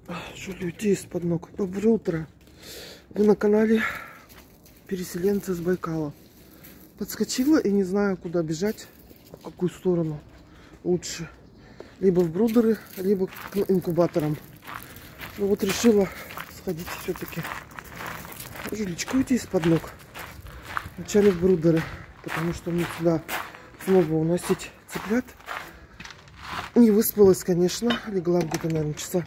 Что людей из-под ног. Доброе утро. Вы на канале Переселенцы с Байкала. Подскочила и не знаю, куда бежать, в какую сторону лучше. Либо в брудеры, либо к инкубаторам. Ну вот решила сходить все-таки. Жулечка, уйти из-под ног. Вначале в брудеры, потому что мне сюда снова уносить цыплят. Не выспалась, конечно. Легла где-то, наверное, часа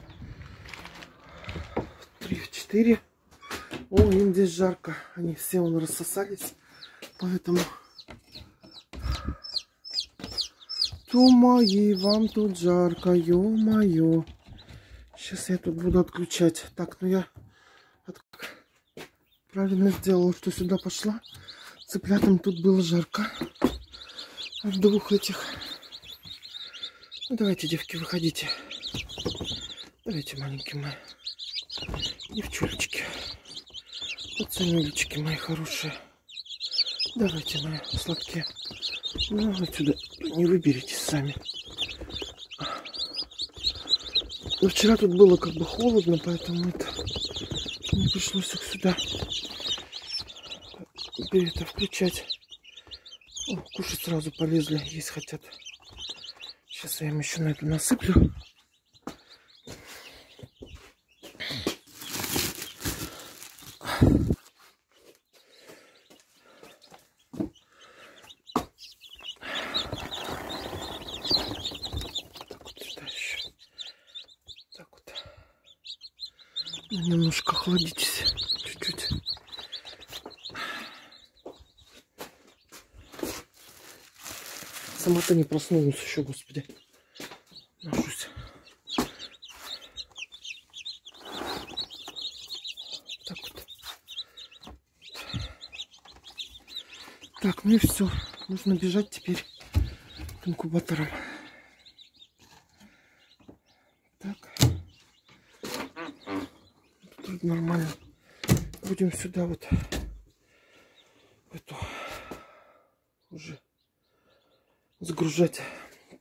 3-4. О, им здесь жарко. Они все рассосались. Поэтому... Тумаи, вам тут жарко, ё-моё. Сейчас я тут буду отключать. Так, ну я правильно сделала, что сюда пошла. Цыплятам тут было жарко. От двух этих. Ну, давайте, девки, выходите. Давайте, маленькие мои. Девчулечки. Пацанюлечки мои хорошие. Давайте, мои сладкие. Ну, отсюда не выберетесь сами. Но вчера тут было как бы холодно, поэтому это не пришлось их сюда включать. О, кушать сразу полезли, есть хотят. Сейчас я им еще на это насыплю. Немножко охладитесь, чуть-чуть. Сама-то не проснулась еще, господи. Ношусь. Так вот. Так, ну и все. Нужно бежать теперь к инкубаторам. Так. Тут нормально. Будем сюда вот эту уже загружать.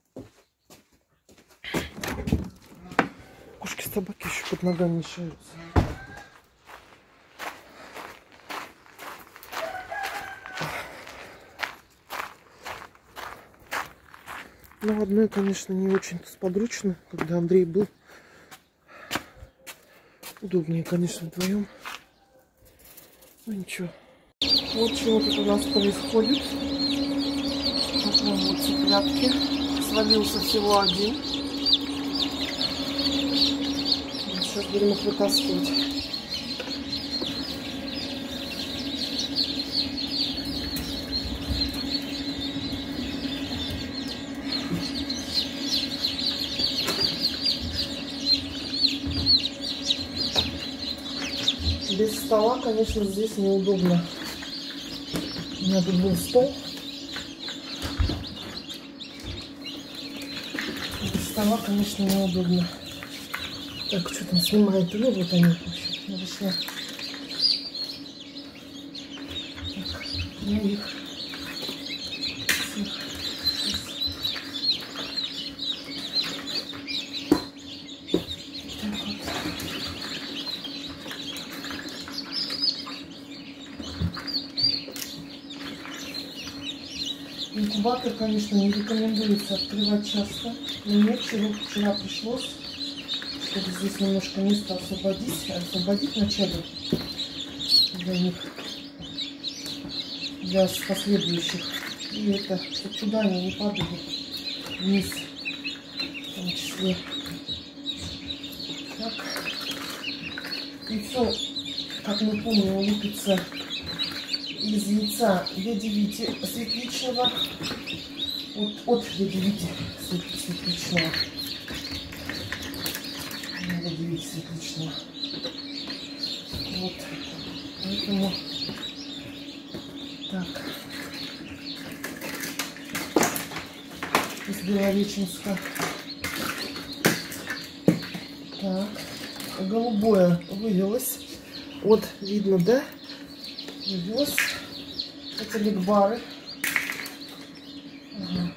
Кошки, собаки еще под ногами мешаются. Ну, одной, конечно, не очень сподручно, когда Андрей был. Удобнее, конечно, вдвоем. Ну ничего. Вот чего тут у нас происходит. Вот цыплятки. Свалился всего один. Сейчас будем их вытаскивать. Без стола, конечно, здесь неудобно. У меня тут был стол. Без стола, конечно, неудобно. Так, что там снимает? Ну, вот они вышли. Так, я их всех. Инкубатор, конечно, не рекомендуется открывать часто, но мне вчера пришлось, чтобы здесь немножко места освободить вначале для них, для последующих. И это, чтобы туда они не падали вниз, в том числе. Так. Яйцо, как мы помним, лупится из яйца ядовития светличного, от ядовития светличного. Ядовития светличного. Вот. Поэтому так. Из Белореченска. Так. Голубое вывелось. Вот видно, да? Вывелось. Это ликбары. Ага.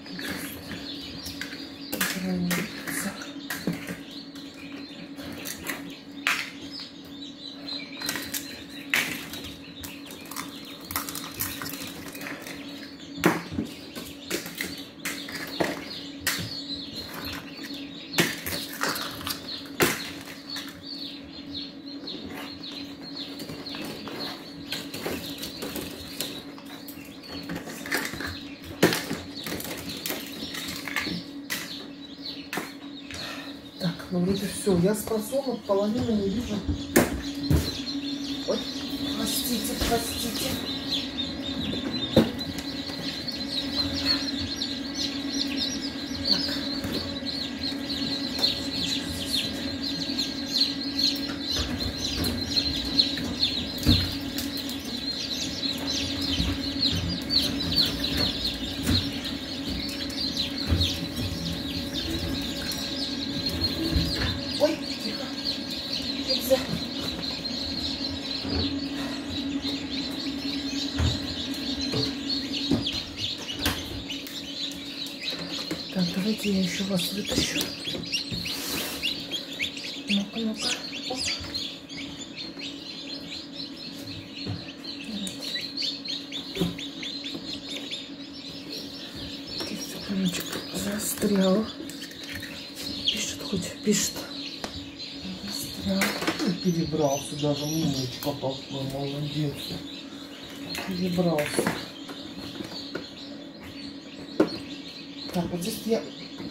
Ну, вроде все. Я с просонок половины не вижу. Ой, простите, простите. Ой, тихо. Нельзя. Так, давайте я еще вас вытащу. Ну-ка, ну-ка. Оп. Секундочку. Застрял. Пишет хоть, пишет. Перебрался даже, умничка такой, молодец. Перебрался. Так, вот здесь я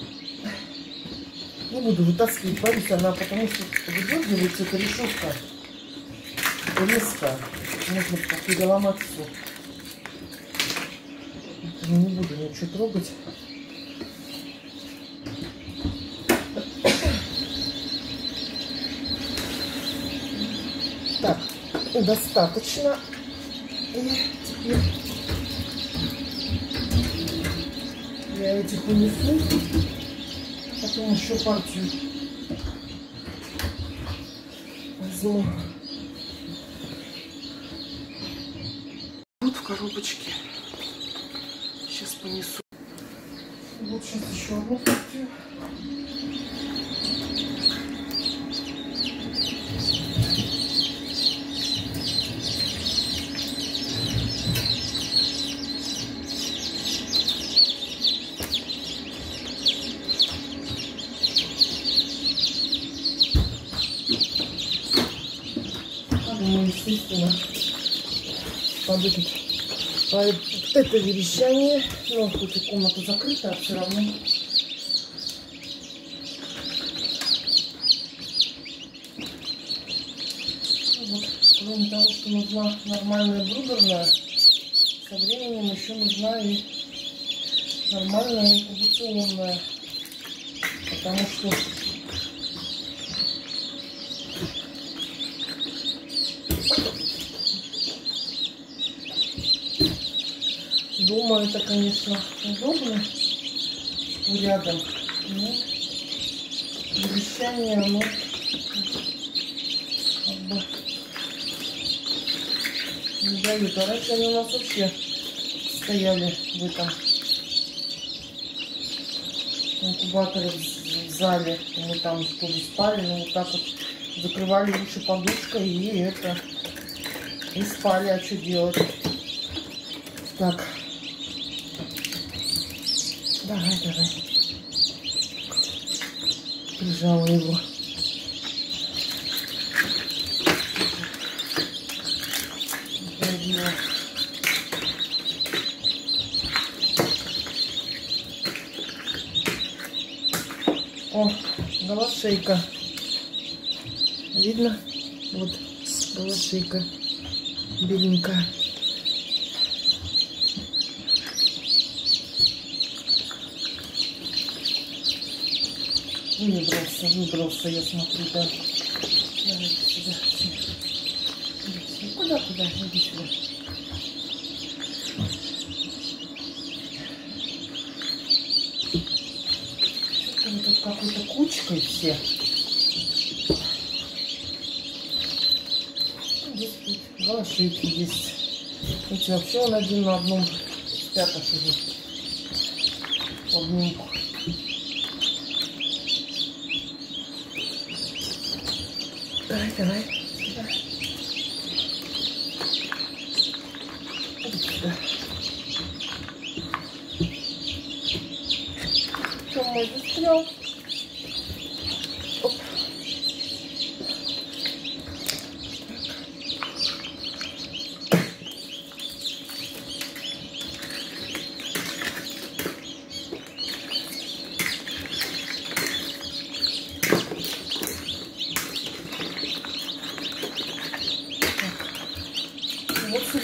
не буду вытаскивать, боюсь, она потому что выдергивается эта решетка резко. Можно переломать все. Не буду ничего трогать. Так, достаточно. И теперь я этих унесу. Потом еще партию возьму. Вот в коробочке. Сейчас понесу. Вот сейчас еще одну партию. Ну, естественно, под это верещание, но хоть и комната закрыта, а все равно вот, кроме того, что нужна нормальная брудерная, со временем еще нужна и нормальная инкубационная, потому что дома это, конечно, удобно, что рядом, но верещание, оно как бы не дает. А раньше они у нас вообще стояли в этом инкубаторе в зале, и мы там тоже спали, но вот так вот закрывали уши подушкой и спали, а что делать? Так. Давай. Прижала его. О, голошейка. Видно? Вот голошейка беленькая. Выбрался, я смотрю, да. Давай сюда. Куда? Иди сюда. Они тут какой-то кучкой все. Здесь тут голошейки есть. Эти вообще он один на одном спят уже. В обнимку. Давай. Сюда. Иди сюда. Что, мой застрял? Оп.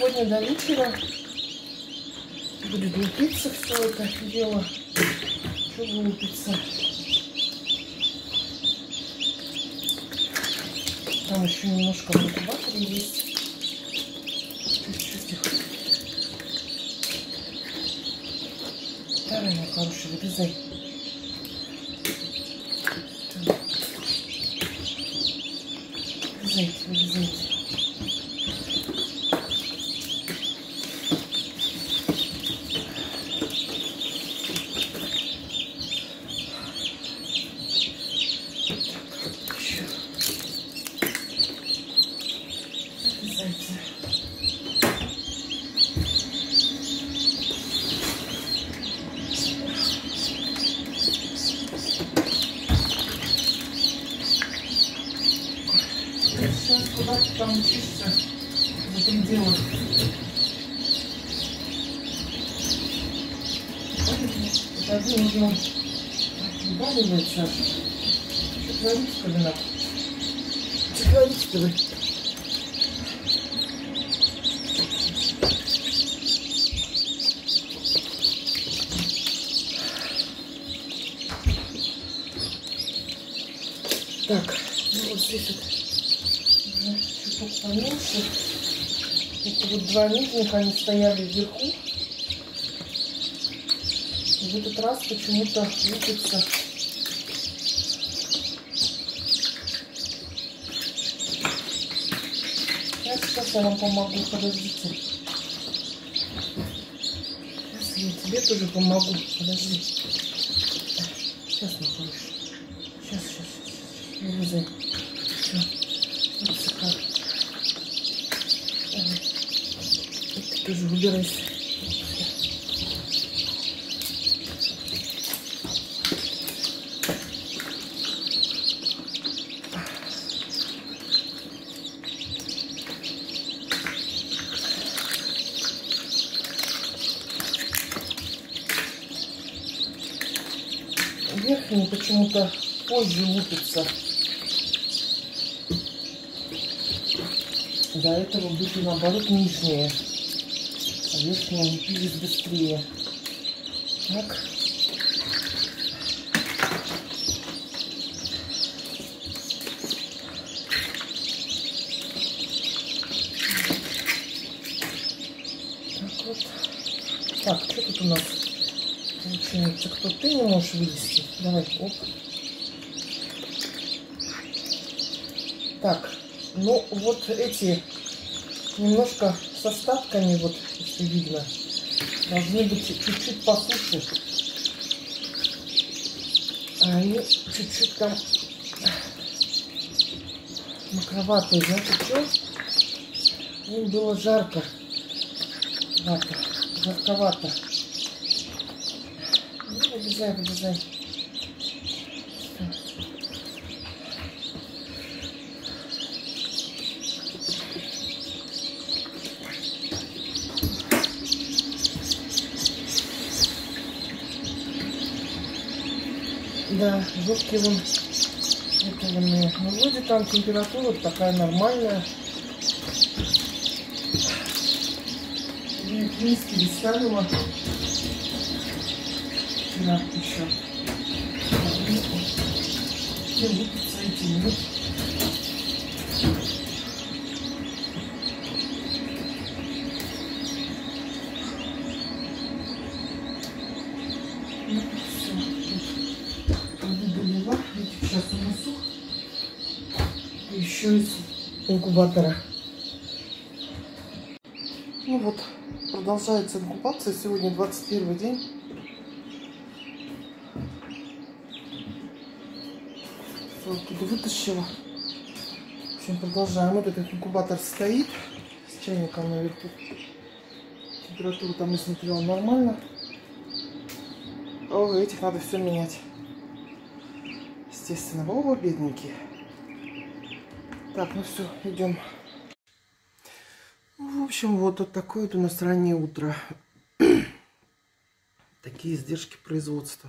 сегодня до вечера будет лупиться все это дело. Что лупиться? Там еще немножко в инкубаторе есть. Чуть-чуть их. Давай, мой хороший, вылезай. Вылезайте, вылезайте. Сейчас куда ты там учишься в этом деле? Подожди, нужно прибавливается. Что творится, Калина? Что творится-то вы? Так, ну вот здесь вот чуток поменьше. Это вот два нижних, они стояли вверху. И в этот раз почему-то лупится. Сейчас я вам помогу, подождите. Сейчас я тебе тоже помогу, подожди. Сейчас, мой хороший. Сейчас. Вылезай. Все. Вот как. Давай. Ты тоже выбирайся. Верхний почему-то позже лупится. До этого были наоборот нижние, а верхние лупились быстрее. Так. Так вот. Так, что тут у нас получается? Кто ты не можешь вылезти? Давай, оп. Так, ну вот эти немножко с остатками, вот если видно, должны быть чуть-чуть посуше. А они чуть-чуть там мокроватые, знаете что? Им было жарко. Жарковато. Ну, вылезай. Да, жопки вон выпиленные. Ну, вроде там температура такая нормальная. Миски не ставила. Вчера еще. Где лупятся эти минут? Ну, все. Долила. Сейчас унесу. Еще из инкубатора. Ну вот, продолжается инкубация. Сегодня 21 день. Все оттуда вытащила. В общем, продолжаем. Вот этот инкубатор стоит с чайником наверху. Температуру там я смотрела нормально. О, этих надо все менять. Естественно. Оба бедненькие. Так, ну все, идем. В общем, вот такое вот у нас раннее утро. Такие издержки производства.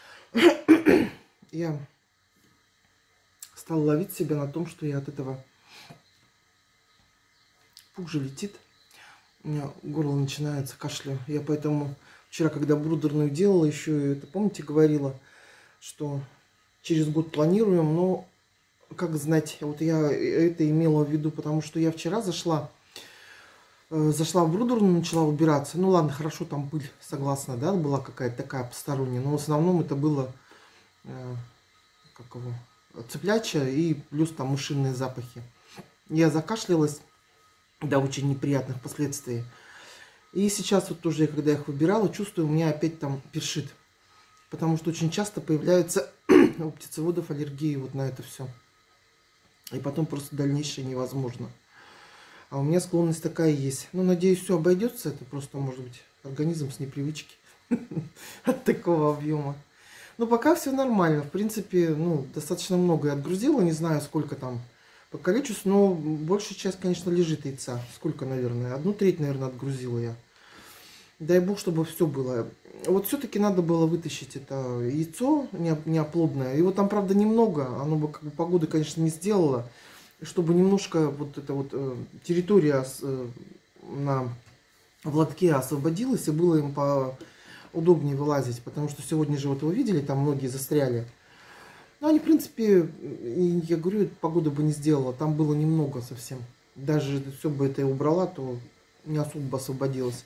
Я стал ловить себя на том, что я от этого пух же летит. У меня горло начинается, кашля. Я поэтому вчера, когда брудерную делала, еще это, помните, говорила, что через год планируем, но как знать, вот я это имела в виду, потому что я вчера зашла в брудерную, начала убираться. Ну ладно, хорошо, там пыль, согласна, да, была какая-то такая посторонняя, но в основном это было, как его, цыплячья и плюс там мышиные запахи. Я закашлялась до очень неприятных последствий. И сейчас вот тоже, когда я их выбирала, чувствую, у меня опять там першит. Потому что очень часто появляется у птицеводов аллергии вот на это все. И потом просто дальнейшее невозможно. А у меня склонность такая есть. Ну, надеюсь, все обойдется. Это просто, может быть, организм с непривычки от такого объема. Но пока все нормально. В принципе, ну, достаточно много я отгрузила. Не знаю, сколько там по количеству, но большая часть, конечно, лежит яйца. Сколько, наверное? 1/3, наверное, отгрузила я. Дай бог, чтобы все было. Вот все-таки надо было вытащить это яйцо неоплодное. Его там, правда, немного. Оно бы, как бы, погоды, конечно, не сделало. Чтобы немножко вот эта вот территория на лотке освободилась, и было им удобнее вылазить. Потому что сегодня же, вот вы видели, там многие застряли. Ну, они, в принципе, я говорю, погода бы не сделала. Там было немного совсем. Даже все бы это и убрала, то не особо бы освободилось.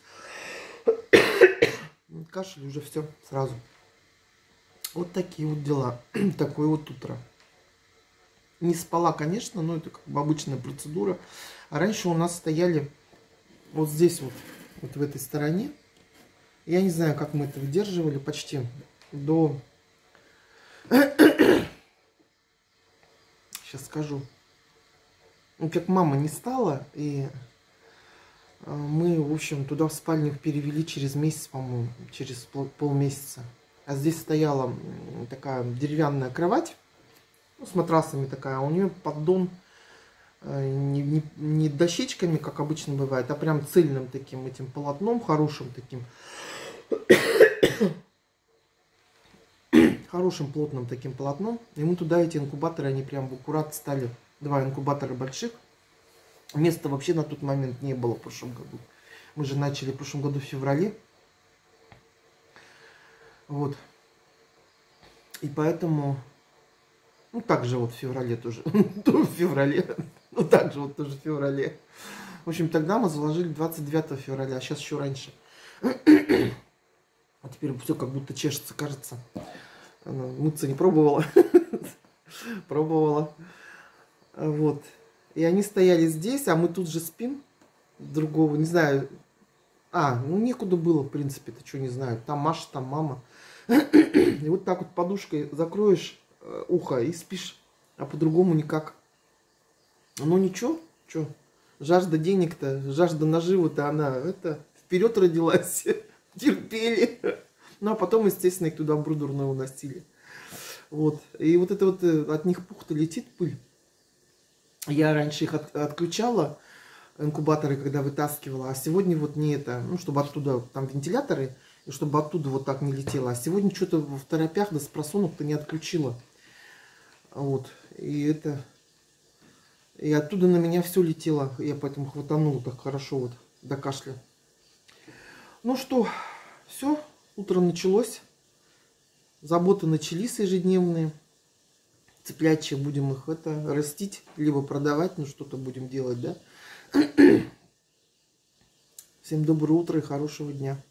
Кашель, уже все сразу. Вот такие вот дела. Такое вот утро. Не спала, конечно, но это как бы обычная процедура. А раньше у нас стояли вот здесь вот, вот в этой стороне. Я не знаю, как мы это выдерживали почти до... Сейчас скажу. Ну, как мама не стала, и мы, в общем, туда в спальню перевели через месяц, по-моему, через полмесяца. А здесь стояла такая деревянная кровать, ну, с матрасами такая, а у нее поддон не дощечками, как обычно бывает, а прям цельным таким этим полотном, хорошим таким, хорошим плотным таким полотном. И мы туда эти инкубаторы, они прям в аккурат стали, 2 инкубатора больших. Места вообще на тот момент не было в прошлом году. Мы же начали в прошлом году в феврале. Вот. И поэтому... Ну, так же вот в феврале тоже. В феврале. Ну, так же вот тоже в феврале. В общем, тогда мы заложили 29 февраля, а сейчас еще раньше. А теперь все как будто чешется, кажется. Мыться не пробовала. Пробовала. Вот. И они стояли здесь, а мы тут же спим. Другого, не знаю. Ну некуда было, в принципе, ты что, не знаю. Там Маша, там мама. И вот так вот подушкой закроешь ухо и спишь. А по-другому никак. Ну ничего, что. Жажда денег-то, жажда наживы-то, она вперед родилась. Терпели. Ну а потом, естественно, их туда в брудерную уносили. Вот. И вот это вот от них пух-то летит пыль. Я раньше их отключала, инкубаторы, когда вытаскивала, а сегодня вот не это, ну, чтобы оттуда, там вентиляторы, и чтобы оттуда вот так не летело. А сегодня что-то в торопях, да с просонок-то не отключила. Вот, и оттуда на меня все летело, я поэтому хватанула так хорошо вот до кашля. Ну что, все, утро началось, заботы начались ежедневные. Цыплячьи, будем их растить, либо продавать, ну что-то будем делать, да? Всем доброе утро и хорошего дня.